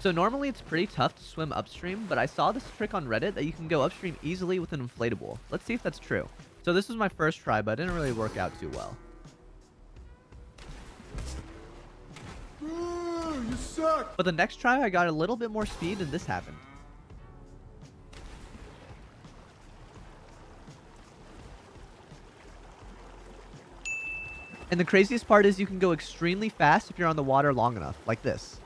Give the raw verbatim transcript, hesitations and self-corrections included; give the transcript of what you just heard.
So normally it's pretty tough to swim upstream, but I saw this trick on Reddit that you can go upstream easily with an inflatable. Let's see if that's true. So this was my first try, but it didn't really work out too well. Ooh, you suck. But the next try, I got a little bit more speed and this happened. And the craziest part is you can go extremely fast if you're on the water long enough, like this.